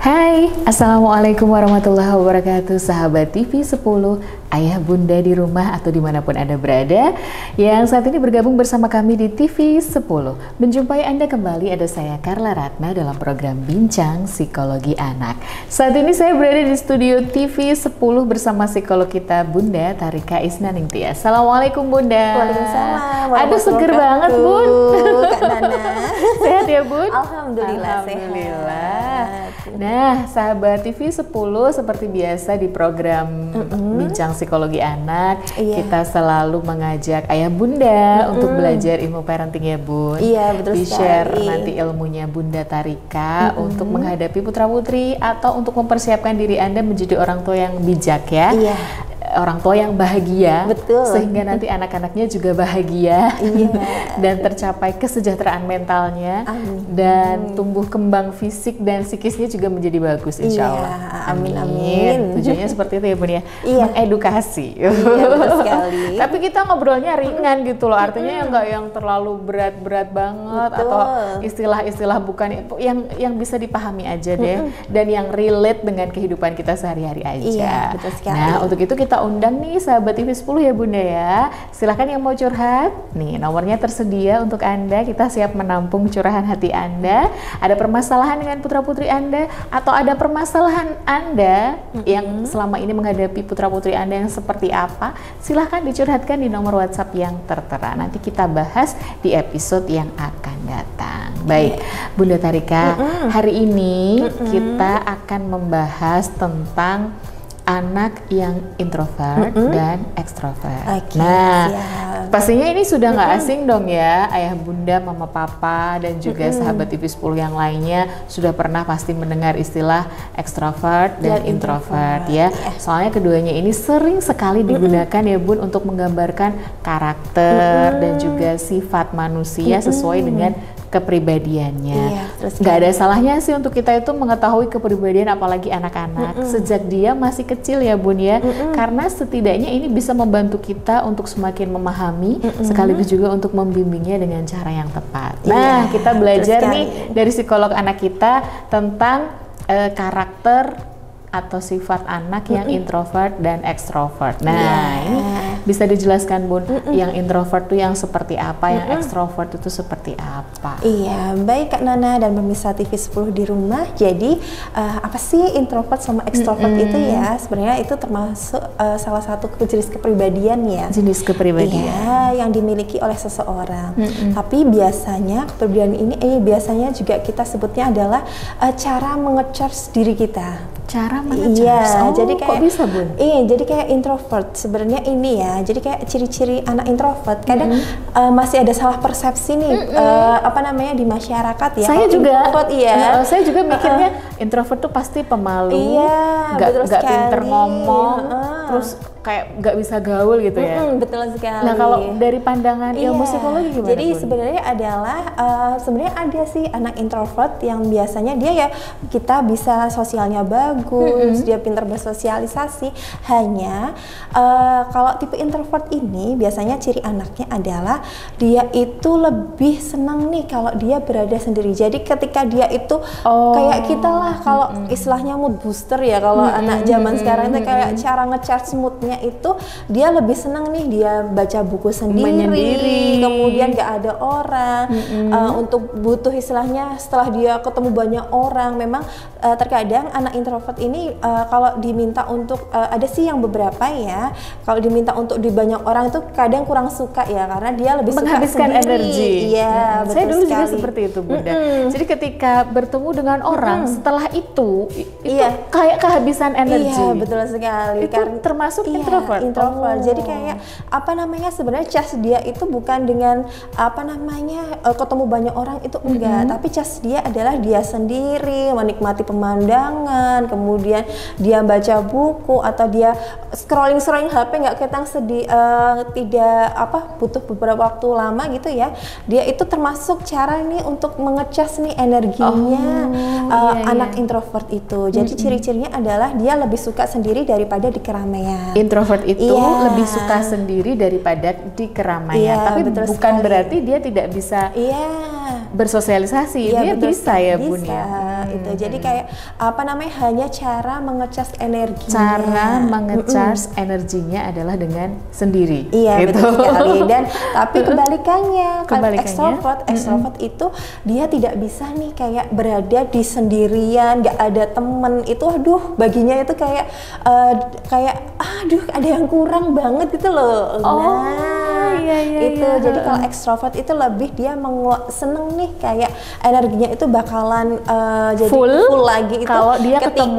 Hai, Assalamualaikum warahmatullahi wabarakatuh, sahabat TV 10, ayah bunda di rumah atau dimanapun Anda berada yang saat ini bergabung bersama kami di TV 10. Menjumpai Anda kembali, ada saya Carla Ratna dalam program Bincang Psikologi Anak. Saat ini saya berada di studio TV 10 bersama psikolog kita Bunda Tharika Isnaningtyas. Assalamualaikum Bunda. Waalaikumsalam. Aduh, seger banget Bun. Kak Nana. Sehat ya Bun? Alhamdulillah, Alhamdulillah. sehat. Nah, sahabat TV 10, seperti biasa di program Bincang Psikologi Anak, kita selalu mengajak ayah bunda untuk belajar ilmu parenting ya Bun. Iya, betul Di-share sekali. nanti ilmunya Bunda Tharika untuk menghadapi putra-putri atau untuk mempersiapkan diri Anda menjadi orang tua yang bijak ya. Iya. Orang tua yang bahagia, Betul. sehingga nanti anak-anaknya juga bahagia Iya. dan tercapai kesejahteraan mentalnya. Amin. Dan tumbuh kembang fisik dan psikisnya juga menjadi bagus insya Allah. Iya, amin. Tujuannya seperti itu ya Bun ya, Iya. mengedukasi. Iya, betul sekali. Tapi kita ngobrolnya ringan gitu loh, artinya nggak yang terlalu berat-berat banget. Betul. Atau istilah-istilah bukan yang bisa dipahami aja deh, dan yang relate dengan kehidupan kita sehari-hari aja. Iya, betul sekali. Nah, untuk itu kita undang nih sahabat TV 10 ya Bunda ya. Silahkan yang mau curhat, nih nomornya tersedia untuk Anda. Kita siap menampung curahan hati Anda. Ada permasalahan dengan putra-putri Anda, atau ada permasalahan Anda yang selama ini menghadapi putra-putri Anda yang seperti apa, silahkan dicurhatkan di nomor WhatsApp yang tertera. Nanti kita bahas di episode yang akan datang. Baik, Bunda Tharika, hari ini kita akan membahas tentang anak yang introvert dan ekstrovert. Oke, nah, siap. pastinya ini sudah nggak asing dong ya, ayah bunda, mama papa, dan juga sahabat TV 10 yang lainnya sudah pernah pasti mendengar istilah ekstrovert dan introvert ya. Soalnya keduanya ini sering sekali digunakan ya Bun untuk menggambarkan karakter dan juga sifat manusia sesuai dengan kepribadiannya. Iya, terus Nggak ada salahnya sih untuk kita itu mengetahui kepribadian apalagi anak-anak sejak dia masih kecil ya Bun ya, karena setidaknya ini bisa membantu kita untuk semakin memahami sekaligus juga untuk membimbingnya dengan cara yang tepat. Nah, kita belajar nih dari psikolog anak kita tentang karakter atau sifat anak yang introvert dan ekstrovert. Nah, ini bisa dijelaskan Bun, yang introvert itu yang seperti apa, yang ekstrovert itu seperti apa? Iya, baik Kak Nana dan pemirsa TV 10 di rumah. Jadi apa sih introvert sama ekstrovert itu ya? Sebenarnya itu termasuk salah satu jenis kepribadian ya. Jenis kepribadian. Iya, yang dimiliki oleh seseorang. Tapi biasanya kepribadian ini biasanya juga kita sebutnya adalah cara menge-charge diri kita. Cara Iya, jadi kayak kok bisa Bun? Iya, jadi kayak introvert sebenarnya ini ya. Jadi kayak ciri-ciri anak introvert kadang masih ada salah persepsi nih apa namanya di masyarakat ya. Saya Kalau juga, introvert, iya. Saya juga mikirnya introvert tuh pasti pemalu, Iya, betul nggak pinter sekali. ngomong, terus kayak nggak bisa gaul gitu ya. Betul sekali. Nah, kalau dari pandangan ilmu psikologi gimana Jadi Bun? sebenarnya adalah sebenarnya ada sih anak introvert yang biasanya dia ya kita bisa sosialnya bagus, dia pintar bersosialisasi. Hanya kalau tipe introvert ini biasanya ciri anaknya adalah dia itu lebih senang nih kalau dia berada sendiri. Jadi ketika dia itu kayak kita lah kalau istilahnya mood booster ya kalau anak zaman sekarang itu kayak cara nge-charge moodnya itu dia lebih senang nih dia baca buku sendiri, kemudian gak ada orang untuk butuh istilahnya setelah dia ketemu banyak orang. Memang terkadang anak introvert ini kalau diminta untuk ada sih yang beberapa ya, kalau diminta untuk di banyak orang itu kadang kurang suka ya karena dia lebih menghabiskan suka sendiri. energi. Iya, betul saya dulu sekali. juga seperti itu Bunda. Jadi ketika bertemu dengan orang setelah itu kayak kehabisan energi. Iya, betul sekali. Itu termasuk introvert. Jadi kayak apa namanya sebenarnya charge dia itu bukan dengan apa namanya ketemu banyak orang itu enggak, tapi charge dia adalah dia sendiri menikmati pemandangan, kemudian dia baca buku atau dia scrolling HP nggak ketang tidak butuh beberapa waktu lama gitu ya. Dia itu termasuk cara nih untuk mengecas nih energinya anak introvert itu. Jadi ciri-cirinya adalah dia lebih suka sendiri daripada di keramaian. Introvert itu lebih suka sendiri daripada di keramaian, tapi bukan berarti dia tidak bisa bersosialisasi. Dia bisa ya Bun ya. itu. Jadi kayak apa namanya, hanya cara mengecas energinya. Cara mengecas energinya adalah dengan sendiri. Iya, gitu. betul sekali. Dan tapi kebalikannya, kalau Kebalikannya? ekstrovert itu dia tidak bisa nih kayak berada di sendirian, nggak ada temen. Itu aduh, baginya itu kayak aduh, ada yang kurang banget gitu loh. Itu jadi kalau ekstrovert itu lebih dia seneng nih kayak energinya itu bakalan jadi full lagi itu kalau dia ketemu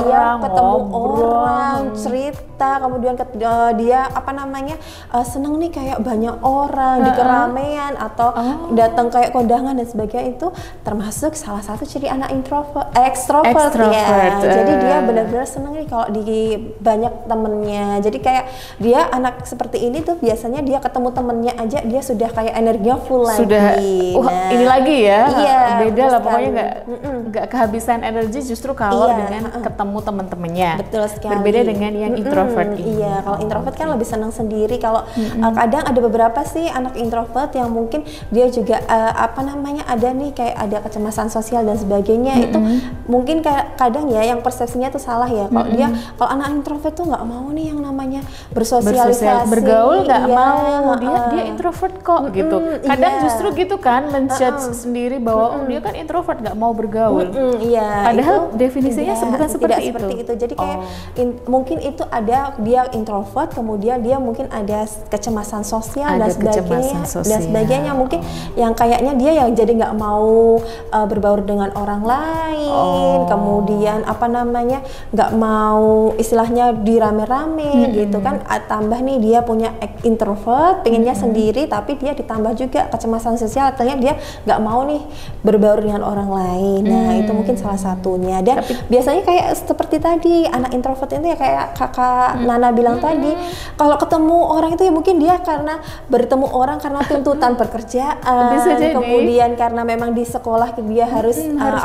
orang, cerita, kemudian dia apa namanya seneng nih kayak banyak orang di keramaian atau datang kayak kondangan dan sebagainya. Itu termasuk salah satu ciri anak ekstrovert ya. Jadi dia benar-benar seneng nih kalau di banyak temennya. Jadi kayak dia anak seperti ini tuh biasanya dia ketemu temennya aja dia sudah kayak energinya full sudah, lagi. Ini lagi ya, iya, beda lah pokoknya nggak kehabisan energi justru kalau dengan ketemu temen-temennya. Betul sekali. Berbeda dengan yang introvert ini. Iya, kalau introvert kan lebih senang sendiri. Kalau kadang ada beberapa sih anak introvert yang mungkin dia juga apa namanya ada nih kayak ada kecemasan sosial dan sebagainya. Itu mungkin kadang ya yang persepsinya tuh salah ya. Kalau anak introvert tuh nggak mau nih yang namanya bersosialisasi, bergaul nggak mau. Dia introvert kok gitu. Kadang justru gitu kan menjudge sendiri bahwa dia kan introvert nggak mau bergaul. Padahal definisinya bukan seperti itu. Jadi kayak mungkin itu ada dia introvert, kemudian dia mungkin ada kecemasan sosial dan sebagainya. Mungkin yang kayaknya dia yang jadi nggak mau berbaur dengan orang lain, kemudian apa namanya nggak mau istilahnya dirame-rame gitu kan. Tambah nih dia punya introvert, pengennya sendiri, tapi dia ditambah juga kecemasan sosial, artinya dia nggak mau nih berbaur dengan orang lain. Nah itu mungkin salah satunya. Dan biasanya kayak seperti tadi anak introvert itu ya kayak kakak Nana bilang tadi, kalau ketemu orang itu ya mungkin dia karena bertemu orang karena tuntutan pekerjaan, kemudian karena memang di sekolah dia harus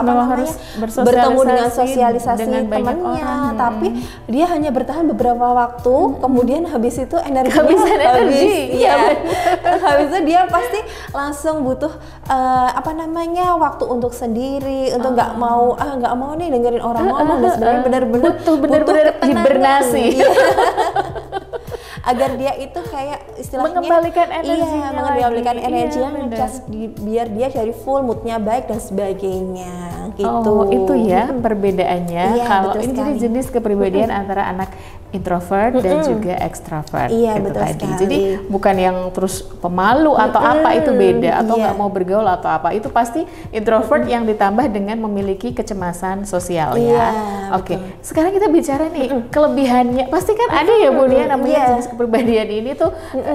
bertemu dengan sosialisasi temannya, tapi dia hanya bertahan beberapa waktu, kemudian habis itu energinya habis. Habis itu dia pasti langsung butuh apa namanya waktu untuk sendiri, untuk nggak mau nih dengerin orang ngomong dan sebenarnya benar-benar butuh hibernasi. Agar dia itu kayak istilahnya mengembalikan energinya, mengembalikan energinya, biar dia dari full moodnya baik dan sebagainya gitu. Itu ya perbedaannya. Kalau ini jadi jenis kepribadian antara anak introvert dan juga ekstrovert. Itu betul tadi. sekali. Jadi bukan yang terus pemalu atau apa, itu beda, atau nggak mau bergaul atau apa. Itu pasti introvert yang ditambah dengan memiliki kecemasan sosial ya. Oke. Sekarang kita bicara nih kelebihannya. Pasti kan ada ya Bun ya namanya jenis kepribadian ini tuh.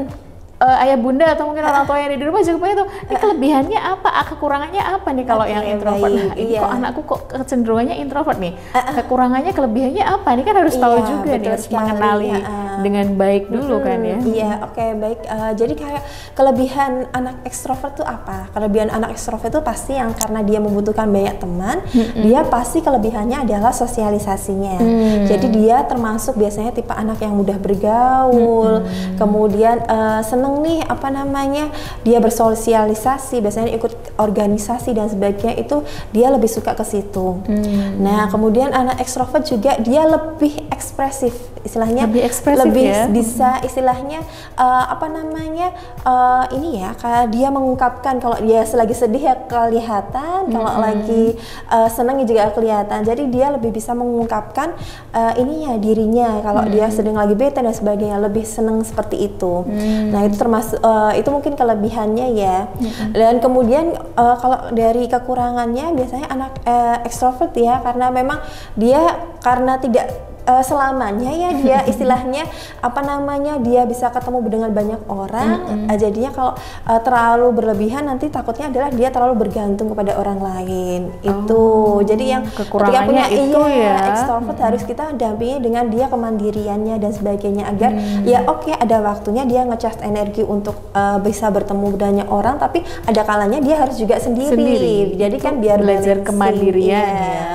Ayah bunda atau mungkin orang tua yang ada di rumah juga punya tuh kelebihannya apa, kekurangannya apa nih kalau yang introvert. Ini kok anakku kok kecenderungannya introvert nih, kekurangannya kelebihannya apa, ini kan harus tahu juga nih, harus mengenali dengan baik dulu kan ya. Baik. Jadi kayak kelebihan anak ekstrovert tuh apa? Kelebihan anak ekstrovert tuh pasti yang karena dia membutuhkan banyak teman, dia pasti kelebihannya adalah sosialisasinya. Jadi dia termasuk biasanya tipe anak yang mudah bergaul, kemudian seneng nih apa namanya dia bersosialisasi, biasanya ikut organisasi dan sebagainya, itu dia lebih suka ke situ. Nah kemudian anak ekstrovert juga dia lebih ekspresif, istilahnya lebih bisa istilahnya apa namanya ini ya, dia mengungkapkan kalau dia lagi sedih ya kelihatan, kalau lagi senang juga kelihatan. Jadi dia lebih bisa mengungkapkan ininya dirinya, kalau dia sedang lagi bete dan sebagainya, lebih senang seperti itu. Nah itu termasuk itu mungkin kelebihannya ya. Dan kemudian kalau dari kekurangannya biasanya anak ekstrovert ya, karena memang dia karena tidak selamanya ya dia istilahnya apa namanya dia bisa ketemu dengan banyak orang, jadinya kalau terlalu berlebihan nanti takutnya adalah dia terlalu bergantung kepada orang lain. Jadi yang ketika punya ekstrovert harus kita dampingi dengan dia kemandiriannya dan sebagainya, agar ada waktunya dia ngecas energi untuk bisa bertemu banyak orang, tapi ada kalanya dia harus juga sendiri. Jadi kan biar belajar kemandirian ya.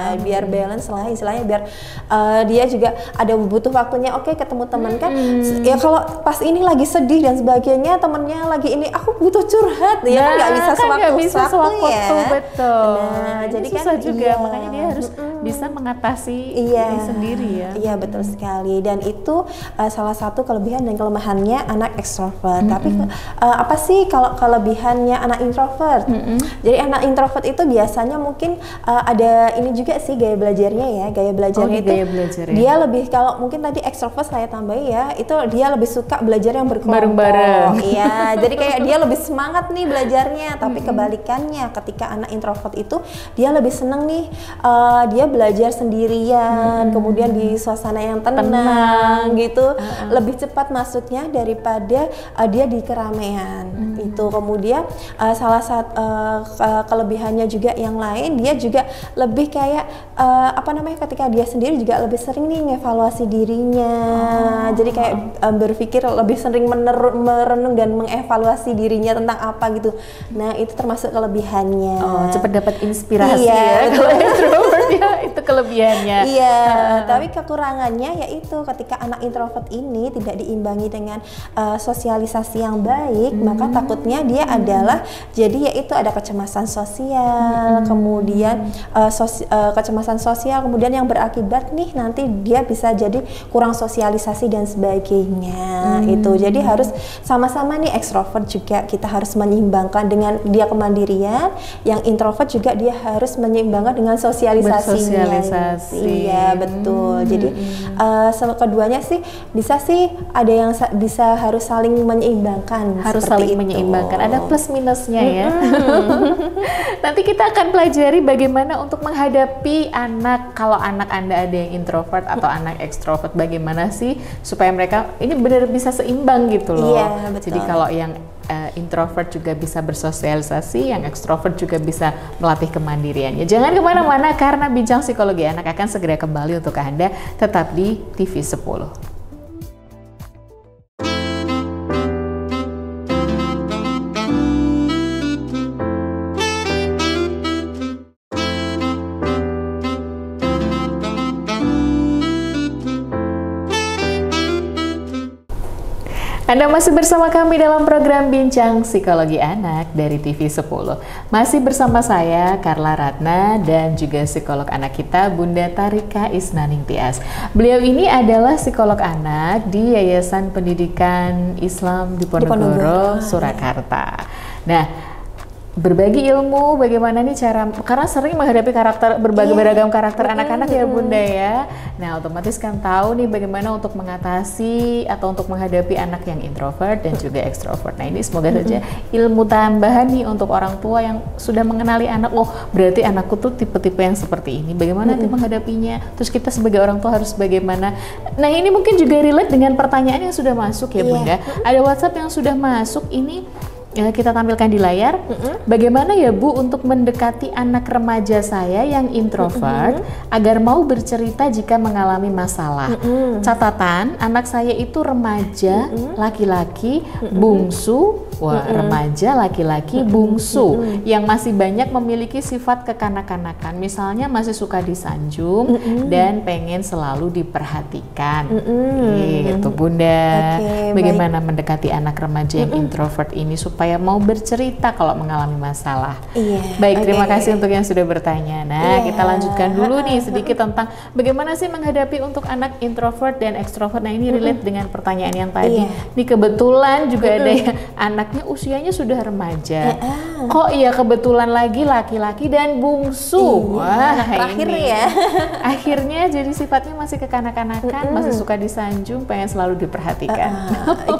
biar balance lah istilahnya, biar dia juga ada butuh waktunya. Oke, ketemu teman kan, ya kalau pas ini lagi sedih dan sebagainya, temennya lagi ini aku butuh curhat, ya kan nggak bisa sewaktu-waktu ya. Betul. Nah, jadi kan susah juga, makanya dia harus bisa mengatasi diri sendiri ya. Iya, betul sekali. Dan itu salah satu kelebihan dan kelemahannya anak ekstrovert. Tapi apa sih kalau kelebihannya anak introvert? Jadi anak introvert itu biasanya mungkin ada ini juga sih gaya belajarnya ya. Gaya belajarnya itu dia lebih, kalau mungkin tadi ekstrovert saya tambahin ya, itu dia lebih suka belajar yang berkelompok. Iya, jadi kayak dia lebih semangat nih belajarnya. Tapi kebalikannya, ketika anak introvert itu dia lebih seneng nih dia belajar sendirian, kemudian di suasana yang tenang gitu, lebih cepat maksudnya daripada dia di keramaian. Itu kemudian salah satu kelebihannya juga yang lain, dia juga lebih kayak apa namanya, ketika dia sendiri juga lebih sering nih ngevaluasi dirinya. Jadi kayak berpikir lebih sering merenung dan mengevaluasi dirinya tentang apa gitu. Nah, itu termasuk kelebihannya. Cepat dapat inspirasi ya. Kalau introvert ya itu kelebihannya. Iya, tapi kekurangannya yaitu ketika anak introvert ini tidak diimbangi dengan sosialisasi yang baik, maka takutnya dia adalah jadi yaitu ada kecemasan sosial, kemudian kecemasan sosial, kemudian yang berakibat nih nanti dia bisa jadi kurang sosialisasi dan sebagainya. Itu jadi harus sama-sama nih, ekstrovert juga kita harus menyeimbangkan dengan dia kemandirian, yang introvert juga dia harus menyeimbangkan dengan sosialisasinya. Iya, betul. Jadi keduanya sih bisa sih ada yang bisa harus saling menyeimbangkan. Harus saling menyeimbangkan. Ada plus minusnya ya. Nanti kita akan pelajari bagaimana untuk menghadapi anak, kalau anak Anda ada yang introvert atau anak ekstrovert, bagaimana sih supaya mereka ini benar bisa seimbang gitu loh. Iya, betul. Jadi kalau yang introvert juga bisa bersosialisasi, yang ekstrovert juga bisa melatih kemandiriannya. Jangan kemana-mana karena Bincang Psikologi Anak akan segera kembali untuk Anda, tetap di TV 10. Anda masih bersama kami dalam program Bincang Psikologi Anak dari TV 10. Masih bersama saya, Carla Ratna, dan juga psikolog anak kita, Bunda Tarika Isnaning Tias. Beliau ini adalah psikolog anak di Yayasan Pendidikan Islam Diponegoro, Surakarta. Nah, berbagi ilmu bagaimana nih cara, karena sering menghadapi beragam karakter anak-anak ya Bunda ya. Nah, otomatis kan tahu nih bagaimana untuk mengatasi atau untuk menghadapi anak yang introvert dan juga ekstrovert. Nah, ini semoga saja ilmu tambahan nih untuk orang tua yang sudah mengenali anak. Oh, berarti anakku tuh tipe-tipe yang seperti ini. Bagaimana nanti menghadapinya? Terus kita sebagai orang tua harus bagaimana? Nah, ini mungkin juga relate dengan pertanyaan yang sudah masuk ya Bunda. Ada WhatsApp yang sudah masuk ini. Ya, kita tampilkan di layar. Bagaimana ya Bu untuk mendekati anak remaja saya yang introvert agar mau bercerita jika mengalami masalah? Catatan, anak saya itu remaja laki-laki bungsu. Wah, remaja laki-laki bungsu yang masih banyak memiliki sifat kekanak-kanakan. Misalnya masih suka disanjung dan pengen selalu diperhatikan. Gitu Bunda. Bagaimana mendekati anak remaja yang introvert ini supaya mau bercerita kalau mengalami masalah? Baik, terima kasih untuk yang sudah bertanya. Nah, kita lanjutkan dulu nih sedikit tentang bagaimana sih menghadapi untuk anak introvert dan ekstrovert. Nah, ini relate dengan pertanyaan yang tadi. Ini kebetulan juga ada yang anaknya usianya sudah remaja. Kok iya kebetulan lagi laki-laki dan bungsu. Wah, terakhir ya. Akhirnya jadi sifatnya masih kekanak-kanakan, masih suka disanjung, pengen selalu diperhatikan.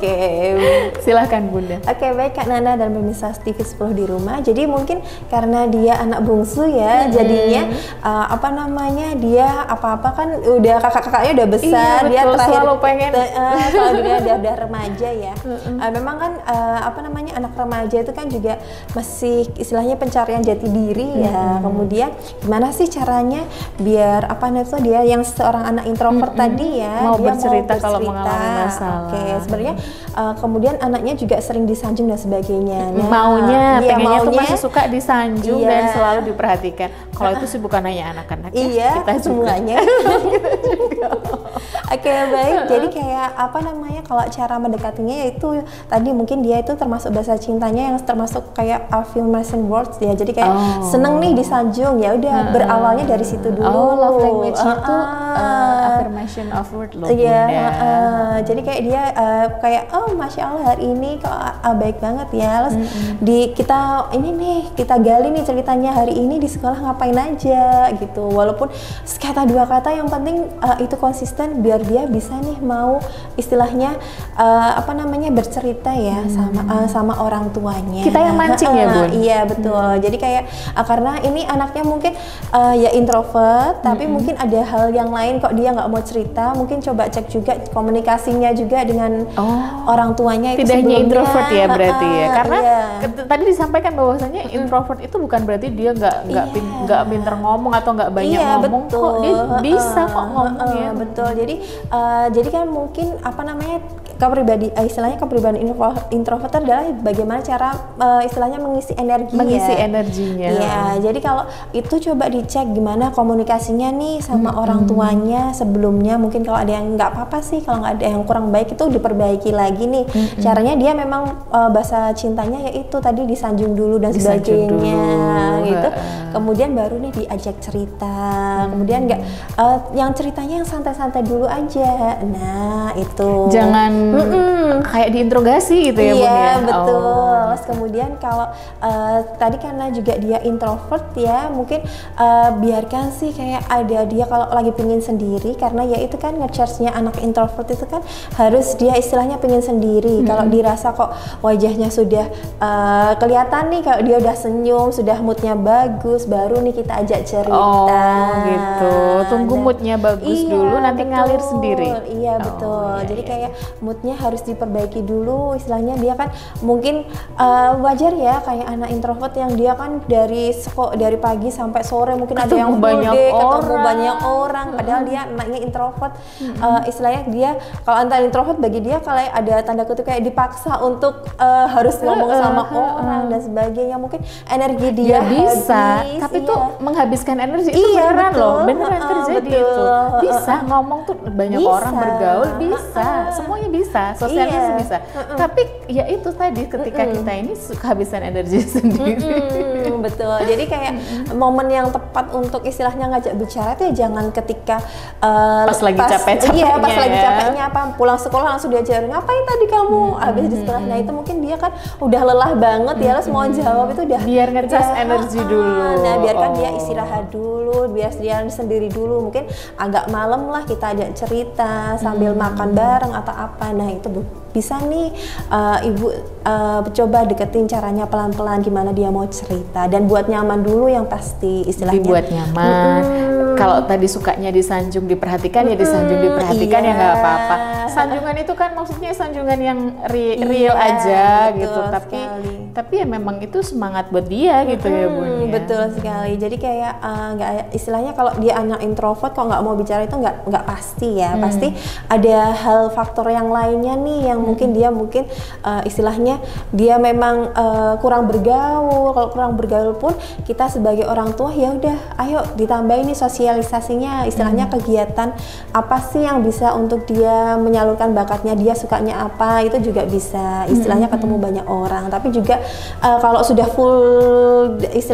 Silahkan Bunda. Baik Kak Nana dan pemirsa TV 10 di rumah. Jadi mungkin karena dia anak bungsu ya, jadinya apa namanya, dia apa-apa kan udah kakak-kakaknya udah besar, dia terakhir selalu pengen kalau dia udah remaja ya. Memang kan apa namanya, anak remaja itu kan juga masih istilahnya pencarian jati diri ya. Kemudian gimana sih caranya biar apa namanya tuh dia yang seorang anak introvert tadi ya, mau dia bercerita kalau mengalami masalah. Oke, sebenarnya kemudian anaknya juga sering disanjung dan sebagainya. Nah, pengennya tuh masih suka disanjung dan selalu diperhatikan. Kalau itu sih bukan hanya anak-anak ya, kita semuanya. Oke, baik. Jadi kayak apa namanya, kalau cara mendekatinya yaitu tadi mungkin dia itu termasuk bahasa cintanya yang termasuk kayak affirmation words ya. Jadi kayak seneng nih disanjung, ya udah berawalnya dari situ dulu. Love language-nya itu affirmation of word loh. Iya, jadi kayak dia kayak Masya Allah hari ini kok baik banget ya. Terus kita gali nih ceritanya hari ini di sekolah ngapain aja gitu. Walaupun sekata dua kata, yang penting itu konsisten biar dia bisa nih mau istilahnya bercerita ya sama orang tuanya. Kita yang mancing ya Bun? Iya betul. Jadi kayak karena ini anaknya mungkin ya introvert, tapi mungkin ada hal yang lain kok dia nggak mau cerita. Mungkin coba cek juga komunikasinya juga dengan orang tuanya itu. Tidak hanya introvert ya berarti ya, karena tadi disampaikan bahwasanya introvert itu bukan berarti dia nggak pinter ngomong atau nggak banyak ngomong. Betul. Kok dia bisa kok ngomong ya. Betul. Jadi kan mungkin istilahnya kepribadian introvert adalah bagaimana cara istilahnya mengisi energinya. Iya, jadi kalau itu coba dicek gimana komunikasinya nih sama orang tuanya sebelumnya. Mungkin kalau ada yang nggak apa-apa sih, kalau nggak ada yang kurang baik itu diperbaiki lagi nih. Caranya dia memang bahasa cintanya yaitu tadi disanjung dulu dan sebagainya gitu. Kemudian baru nih diajak cerita. Kemudian yang ceritanya yang santai-santai dulu aja. Nah, itu. Jangan kayak diinterogasi gitu ya Bun ya. Iya, betul. Terus kemudian kalau tadi karena juga dia introvert ya, mungkin biarkan sih kayak ada dia kalau lagi pingin sendiri, karena ya itu kan nge-charge-nya anak introvert itu kan harus dia istilahnya pingin sendiri. Kalau dirasa kok wajahnya sudah kelihatan nih kalau dia udah senyum, sudah moodnya bagus, baru nih kita ajak cerita. Gitu. Tunggu moodnya bagus dulu, nanti ngalir sendiri. Iya betul. Jadi kayak moodnya harus diperbaiki dulu. Istilahnya dia kan mungkin wajar ya kayak anak introvert yang dia kan dari pagi sampai sore mungkin ada yang ketemu banyak orang. Padahal dia anaknya introvert. Istilahnya dia kalau antara introvert bagi dia kalau ada tanda kutip kayak dipaksa untuk harus ngomong sama orang dan sebagainya. Mungkin energi dia bisa, habis, tapi tuh menghabiskan energi itu beneran loh, beneran terjadi itu. Bisa ngomong tuh banyak orang bergaul, bisa, semuanya bisa, sosialisasi bisa. Tapi ya itu tadi ketika kita ini kehabisan energi sendiri. Betul. Jadi kayak momen yang tepat untuk istilahnya ngajak bicara itu ya jangan ketika pas lagi capek-capeknya. Iya, pas lagi capeknya pulang sekolah langsung diajarin ngapain tadi kamu habis di sekolah. Nah itu mungkin dia kan udah lelah banget ya, terus mau jawab itu udah biar ngecas energi dulu. Nah biarkan dia istirahat dulu, biar dia sendiri dulu. Mungkin agak malam lah kita ajak cerita sambil makan bareng atau apa. Nah itu bisa nih ibu coba deketin caranya pelan-pelan gimana dia mau cerita, dan buat nyaman dulu yang pasti istilahnya. Dibuat nyaman. Kalau tadi sukanya disanjung diperhatikan ya disanjung diperhatikan ya nggak apa-apa. Sanjungan itu kan maksudnya sanjungan yang real aja gitu. Tapi ya memang itu semangat buat dia gitu ya Bun. Betul sekali. Jadi kayak nggak istilahnya kalau dia anak introvert kok nggak mau bicara itu nggak pasti ya. Pasti ada hal faktor yang lainnya nih yang mungkin istilahnya dia memang kurang bergaul. Kalau kurang bergaul pun kita sebagai orang tua ya udah ayo ditambahin nih sosialisasinya, istilahnya kegiatan apa sih yang bisa untuk dia menyalurkan bakatnya, dia sukanya apa, itu juga bisa istilahnya ketemu banyak orang. Tapi juga kalau sudah full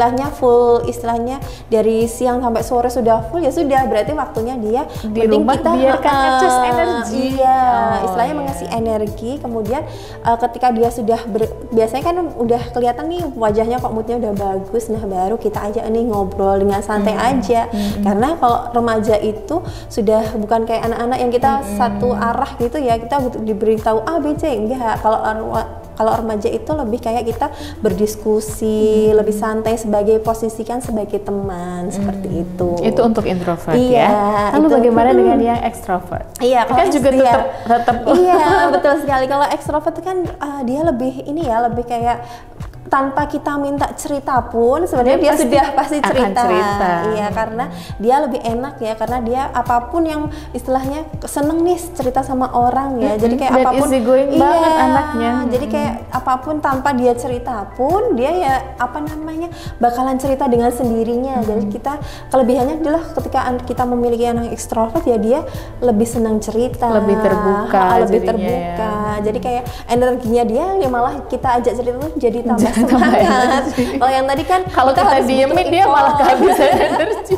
istilahnya dari siang sampai sore sudah full ya sudah, berarti waktunya dia di rumah kita biarkan ngecas energi. Istilahnya mengasih energi. Kemudian ketika dia sudah biasanya kan udah kelihatan nih wajahnya kok moodnya udah bagus, nah baru kita ajak nih ngobrol dengan santai aja. Karena kalau remaja itu sudah bukan kayak anak-anak yang kita satu arah gitu ya, kita diberitahu A, B, C, enggak. Kalau remaja itu lebih kayak kita berdiskusi, lebih santai posisikan sebagai teman, seperti itu. Itu untuk introvert ya. Lalu bagaimana dengan yang ekstrovert? Iya, kan juga tetap iya, betul sekali. Kalau ekstrovert kan dia lebih lebih kayak tanpa kita minta cerita pun sebenarnya dia sudah pasti cerita. Iya, karena dia lebih enak ya, karena dia apapun yang istilahnya seneng nih cerita sama orang ya. Jadi kayak apapun easy going banget anaknya. Jadi kayak apapun tanpa dia cerita pun dia ya apa namanya bakalan cerita dengan sendirinya. Jadi kita kelebihannya adalah ketika kita memiliki anak ekstrovert ya dia lebih senang cerita, lebih terbuka, Jadi kayak energinya dia ya malah kita ajak cerita tuh jadi tambah semangat. Kalau yang tadi kan kalau kita diemin dia malah kehabisan energi.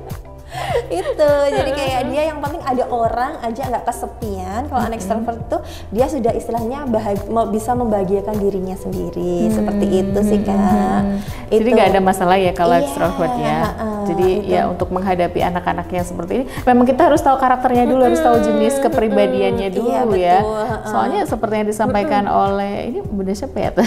Itu jadi kayak dia yang penting ada orang aja, nggak kesepian. Kalau anak extrovert tuh dia sudah istilahnya bisa membahagiakan dirinya sendiri. Seperti itu sih Kak. Jadi nggak ada masalah ya kalau extrovert ya. Jadi ya untuk menghadapi anak-anak yang seperti ini memang kita harus tahu karakternya dulu, harus tahu jenis kepribadiannya dulu ya. Soalnya seperti yang disampaikan oleh ini Bunda siapa ya?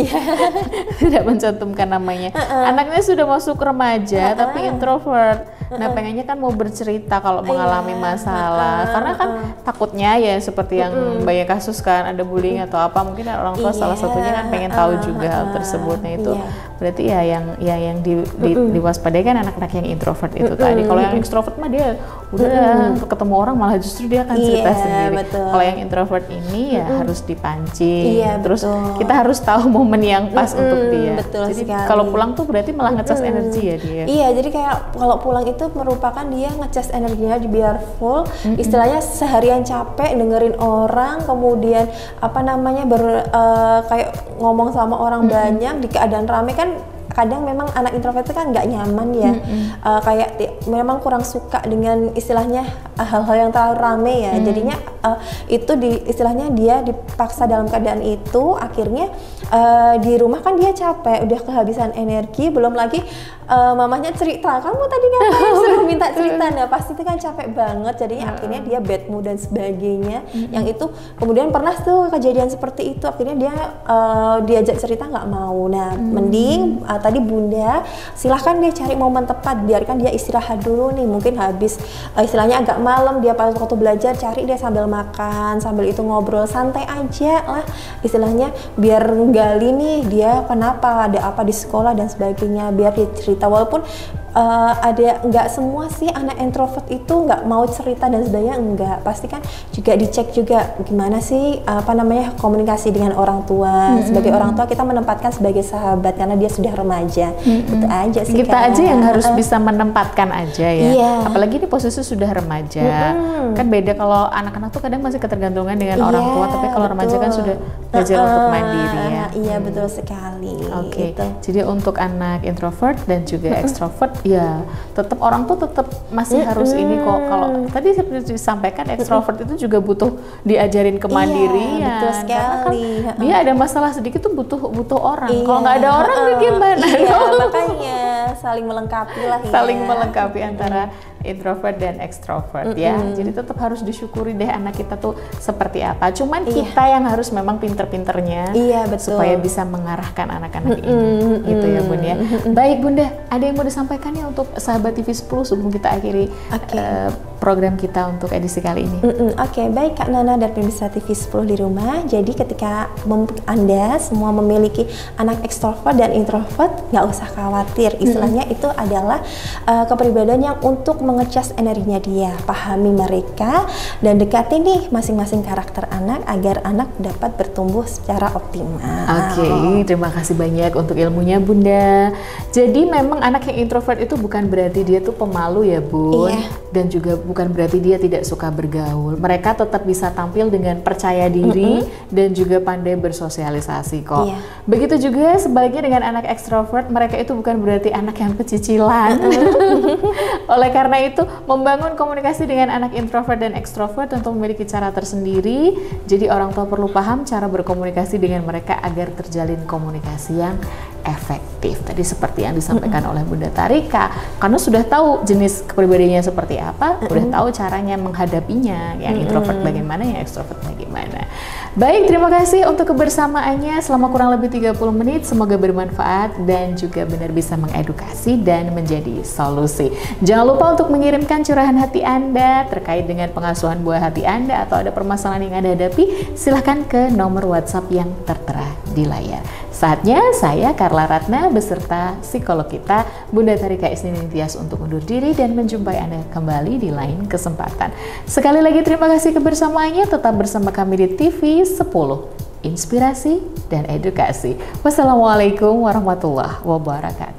Tidak mencantumkan namanya. Anaknya sudah masuk remaja tapi introvert. Nah pengennya kan mau bercerita kalau mengalami masalah, karena kan takutnya ya seperti yang banyak kasus kan ada bullying atau apa, mungkin orang tua salah satunya kan pengen tahu juga hal tersebutnya itu. Berarti ya yang diwaspadai kan anak-anak yang introvert itu tadi. Kalau yang extrovert mah dia udah ketemu orang malah justru dia akan cerita sendiri. Kalau yang introvert ini ya harus dipancing. Terus kita harus tahu momen yang pas untuk dia. Jadi kalau pulang tuh berarti malah ngecas energi ya dia. Iya, jadi kayak kalau pulang itu merupakan dia ngecas energinya biar full. Istilahnya seharian capek dengerin orang, kemudian apa namanya kayak ngomong sama orang banyak di keadaan rame kan. Kadang memang anak introvert itu kan nggak nyaman ya, kayak memang kurang suka dengan istilahnya hal-hal yang terlalu rame ya. Jadinya itu istilahnya dia dipaksa dalam keadaan itu, akhirnya di rumah kan dia capek, udah kehabisan energi, belum lagi mamanya cerita, kamu tadi ngapain, suruh minta cerita, nah pasti itu kan capek banget. Jadinya akhirnya dia bad mood dan sebagainya. Yang itu kemudian pernah tuh kejadian seperti itu, akhirnya dia diajak cerita nggak mau. Nah mending tadi Bunda silahkan dia cari momen tepat, biarkan dia istirahat dulu nih, mungkin habis istilahnya agak malam dia pas waktu belajar, cari dia sambil makan, sambil itu ngobrol santai aja lah istilahnya, biar gali nih dia kenapa, ada apa di sekolah dan sebagainya, biar dia cerita. Walaupun ada nggak semua sih anak introvert itu nggak mau cerita dan sebagainya, enggak, pasti kan juga dicek juga gimana sih apa namanya komunikasi dengan orang tua. Sebagai orang tua kita menempatkan sebagai sahabat karena dia sudah remaja. Itu aja sih kita aja yang harus bisa menempatkan aja ya. Apalagi di posisi sudah remaja. Kan beda kalau anak-anak tuh kadang masih ketergantungan dengan orang tua, tapi kalau remaja kan sudah belajar untuk mandiri ya. Iya betul sekali. Oke. Jadi untuk anak introvert dan juga extrovert ya tetap orang tuh tetap masih harus ini kok. Kalau tadi seperti disampaikan extrovert itu juga butuh diajarin kemandirian. Iya, betul sekali. Karena kan dia ada masalah sedikit tuh butuh orang. Kalau nggak ada orang dia gimana? Iya, makanya saling melengkapi lah ya. Saling melengkapi antara introvert dan extrovert ya. Jadi tetap harus disyukuri deh anak kita tuh seperti apa. Cuman kita yang harus memang pinter-pinternya supaya bisa mengarahkan anak-anak ini. Gitu ya Bun ya. Baik Bunda, ada yang mau disampaikan ya untuk sahabat TV 10 sebelum kita akhiri program kita untuk edisi kali ini? Oke, baik Kak Nana dan pemirsa TV 10 di rumah. Jadi ketika Anda semua memiliki anak ekstrovert dan introvert, nggak usah khawatir. Istilahnya itu adalah kepribadian yang untuk mengecas energinya dia. Pahami mereka dan dekati nih masing-masing karakter anak agar anak dapat bertumbuh secara optimal. Oke, terima kasih banyak untuk ilmunya Bunda. Jadi memang anak yang introvert itu bukan berarti dia tuh pemalu ya Bun. Dan juga bukan berarti dia tidak suka bergaul. Mereka tetap bisa tampil dengan percaya diri dan juga pandai bersosialisasi kok. Begitu juga sebaliknya dengan anak ekstrovert, mereka itu bukan berarti anak yang pecicilan. Oleh karena itu, membangun komunikasi dengan anak introvert dan ekstrovert tentu memiliki cara tersendiri. Jadi orang tua perlu paham cara berkomunikasi dengan mereka agar terjalin komunikasi yang efektif. Tadi seperti yang disampaikan oleh Bunda Tarika, karena sudah tahu jenis kepribadiannya seperti apa, udah tahu caranya menghadapinya, yang introvert bagaimana, yang ekstrovert bagaimana. Baik, terima kasih untuk kebersamaannya selama kurang lebih 30 menit. Semoga bermanfaat dan juga benar bisa mengedukasi dan menjadi solusi. Jangan lupa untuk mengirimkan curahan hati Anda terkait dengan pengasuhan buah hati Anda atau ada permasalahan yang Anda hadapi, silahkan ke nomor WhatsApp yang tertera di layar. Saatnya saya Carla Ratna beserta psikolog kita Bunda Tharika Isnin Tias untuk undur diri dan menjumpai Anda kembali di lain kesempatan. Sekali lagi terima kasih kebersamaannya, tetap bersama kami di TV 10, inspirasi dan edukasi. Wassalamualaikum warahmatullahi wabarakatuh.